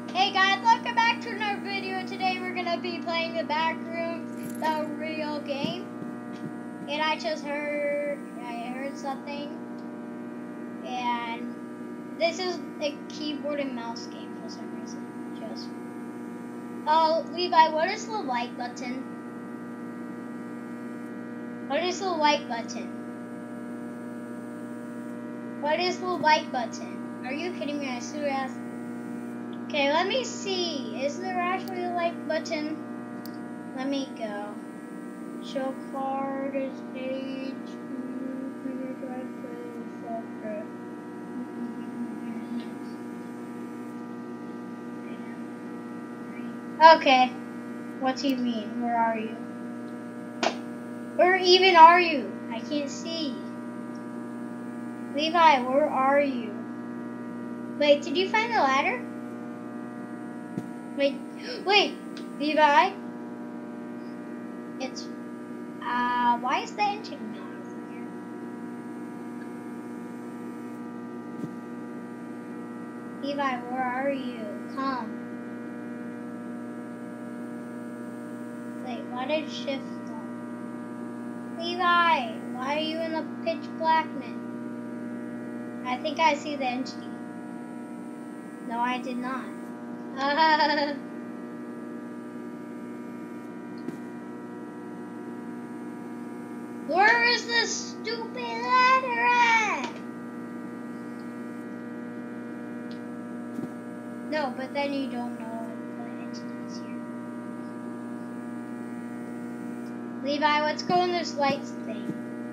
Hey guys, welcome back to another video. Today we're gonna be playing the Backroom, the real game. And I heard something. And this is a keyboard and mouse game for some reason. Oh, Levi, what is the like button? What is the like button? What is the like button? Are you kidding me? I seriously asked. Okay, let me see. Is there actually a like button? Let me go. Show card is page. Okay. What do you mean? Where are you? Where even are you? I can't see. Levi, where are you? Wait, did you find the ladder? Wait, Levi. It's, why is the engine not over here? Levi, where are you? Come. Wait, why did shift stop? Levi, why are you in the pitch blackness? I think I see the entity. No, I did not. Where is this stupid ladder at? No, but then you don't know what entity's here. Levi, let's go in this lights thing.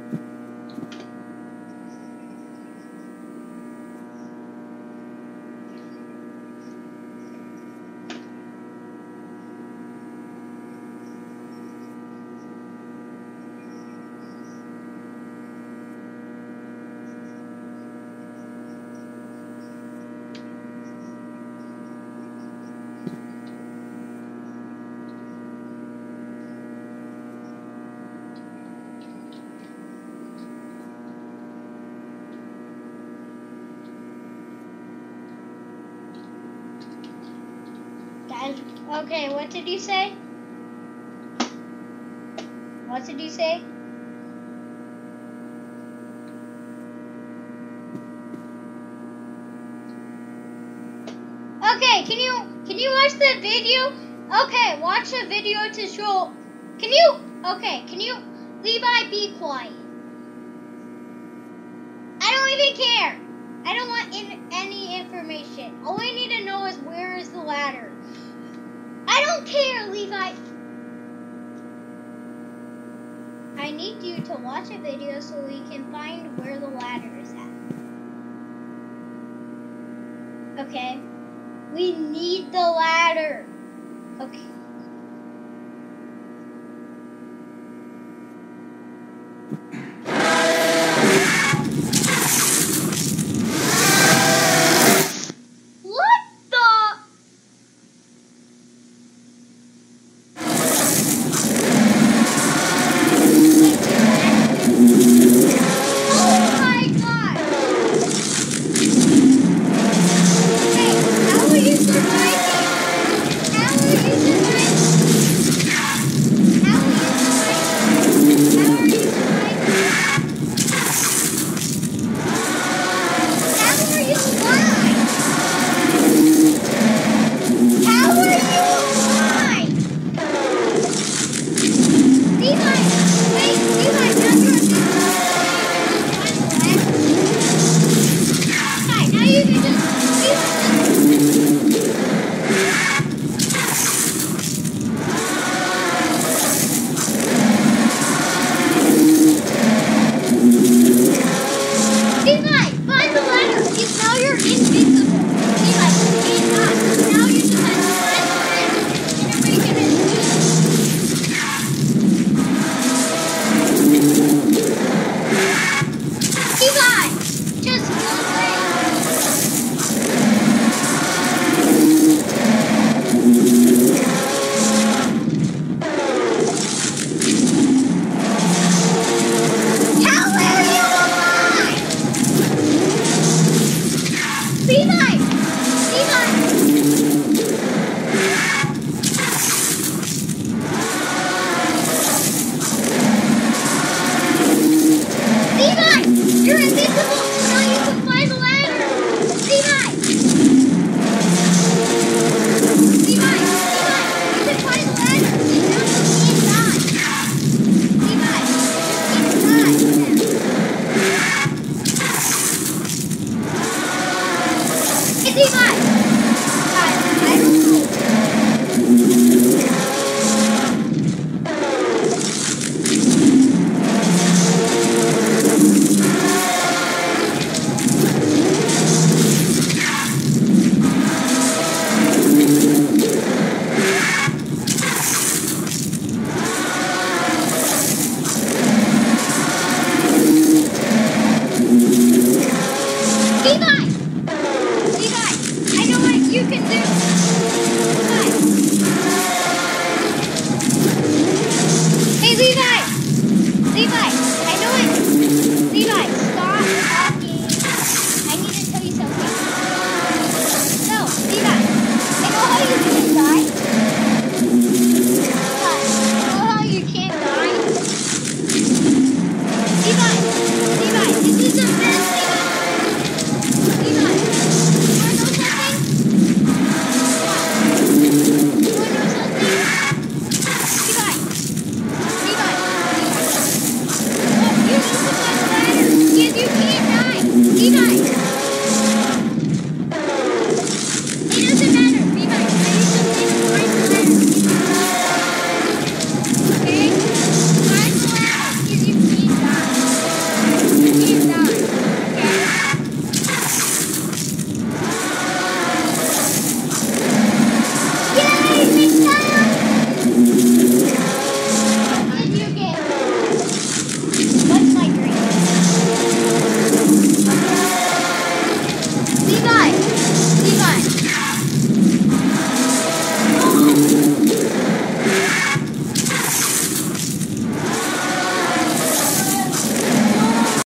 Okay, what did you say? What did you say? Okay, can you watch the video? Okay, watch the video to show. Can you Levi, be quiet. I don't even care. I don't want any information. All I need to know is where is the ladder. I don't care, Levi. I need you to watch a video so we can find where the ladder is at. Okay? We need the ladder. Okay. Levi! Guys, I don't know. Levi! Levi, I know what you can do.